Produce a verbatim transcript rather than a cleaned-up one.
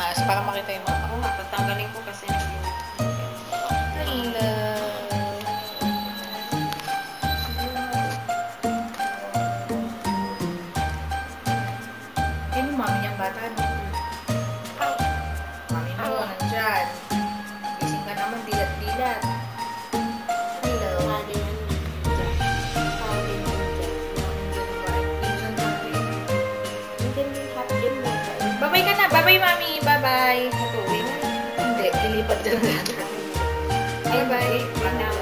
taas para makita yung mama. Oo nga, tatanggalin ko kasi yung... Hello. Yan yung mami niyang bata, no? Mami mo, nandyan. Gising ka naman, dilat-dilat. Hello. Bye-bye ka na. Bye-bye, mami. Bye-bye. Natuwi na. Hindi, lilipat dyan. Bye-bye.